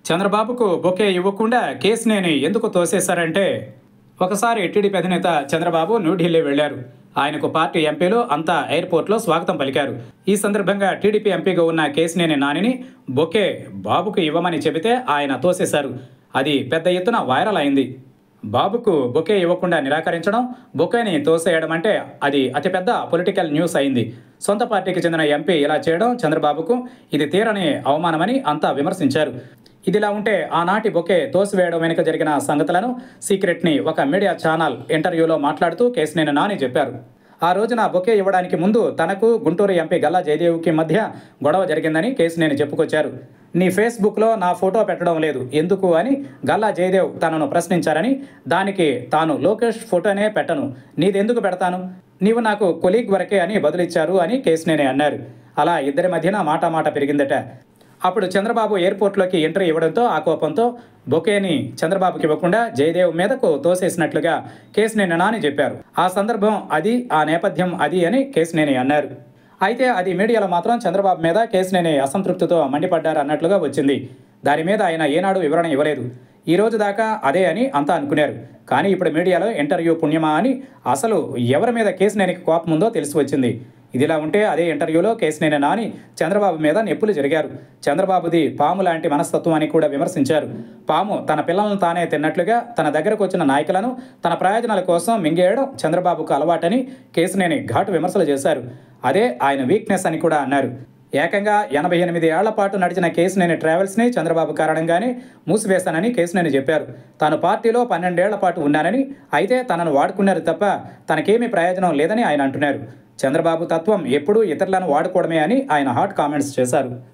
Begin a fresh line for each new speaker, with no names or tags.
చంద్రబాబుకు బొకే ఇవ్వకుండా కేసినేని ఎందుకు తోసేశారంటే, ఒకసారి టీడీపీ అధినేత చంద్రబాబు న్యూఢిల్లీ వెళ్లారు. ఆయనకు పార్టీ ఎంపీలు అంతా ఎయిర్పోర్ట్లో స్వాగతం పలికారు. ఈ సందర్భంగా టీడీపీ ఎంపీగా ఉన్న కేసినేని నానిని బొకే బాబుకు ఇవ్వమని చెబితే ఆయన తోసేశారు. అది పెద్ద ఎత్తున వైరల్ అయింది. బాబుకు బొకే ఇవ్వకుండా నిరాకరించడం, బొకేని తోసేయడం అంటే అది అతిపెద్ద పొలిటికల్ న్యూస్ అయింది. సొంత పార్టీకి చెందిన ఎంపీ ఇలా చేయడం చంద్రబాబుకు ఇది తీరని అవమానమని అంతా విమర్శించారు. ఇదిలా ఉంటే ఆనాటి బొకే తోసివేయడం వెనుక జరిగిన సంగతులను సీక్రెట్ని ఒక మీడియా ఛానల్ ఇంటర్వ్యూలో మాట్లాడుతూ కేసినేని నాని చెప్పారు. ఆ రోజున బొకే ఇవ్వడానికి ముందు తనకు గుంటూరు ఎంపీ గల్లా జయదేవ్కి మధ్య గొడవ జరిగిందని కేసినేని చెప్పుకొచ్చారు. నీ ఫేస్బుక్లో నా ఫోటో పెట్టడం లేదు ఎందుకు అని గల్లా జయదేవ్ తనను ప్రశ్నించారని, దానికి తాను లోకేష్ ఫోటోనే పెట్టను, నీదెందుకు పెడతాను, నీవు నాకు కొలీగ్ వరకే అని బదులిచ్చారు అని కేసినేని అన్నారు. అలా ఇద్దరి మధ్యన మాట పెరిగిందట. అప్పుడు చంద్రబాబు ఎయిర్పోర్ట్లోకి ఎంట్రీ ఇవ్వడంతో ఆ కోపంతో బొకేని చంద్రబాబుకి ఇవ్వకుండా జయదేవ్ మీదకు తోసేసినట్లుగా కేసినేని నాని చెప్పారు. ఆ సందర్భం అది, ఆ నేపథ్యం అది అని కేసినేని అన్నారు. అయితే అది మీడియాలో మాత్రం చంద్రబాబు మీద కేసినేని అసంతృప్తితో మండిపడ్డారు అన్నట్లుగా వచ్చింది. దాని మీద ఆయన ఏనాడు వివరణ ఇవ్వలేదు. ఈ రోజు దాకా అదే అని అంతా అనుకున్నారు. కానీ ఇప్పుడు మీడియాలో ఇంటర్వ్యూ పుణ్యమా అని అసలు ఎవరి మీద కేసినేనికి కోపం ఉందో తెలిసి వచ్చింది. ఇదిలా ఉంటే అదే ఇంటర్వ్యూలో కేసినేని నాని చంద్రబాబు మీద నెప్పులు జరిగారు. చంద్రబాబుది పాము లాంటి మనస్తత్వం అని కూడా విమర్శించారు. పాము తన పిల్లలను తానే తిన్నట్లుగా తన దగ్గరకు వచ్చిన నాయకులను తన ప్రయోజనాల కోసం మింగేయడం చంద్రబాబుకు అలవాటని కేసినేని ఘాటు విమర్శలు చేశారు. అదే ఆయన వీక్నెస్ అని కూడా అన్నారు. ఏకంగా 88 ఏళ్ల పాటు నడిచిన కేసినేని ట్రావెల్స్ని చంద్రబాబు కారణంగానే మూసివేశానని కేసినేని చెప్పారు. తాను పార్టీలో 12 ఏళ్ల పాటు ఉన్నానని, అయితే తనను వాడుకున్నారు తప్ప తనకేమీ ప్రయోజనం లేదని ఆయన అంటున్నారు. చంద్రబాబు తత్వం ఎప్పుడూ ఇతరులను వాడుకోవడమే అని ఆయన హాట్ కామెంట్స్ చేశారు.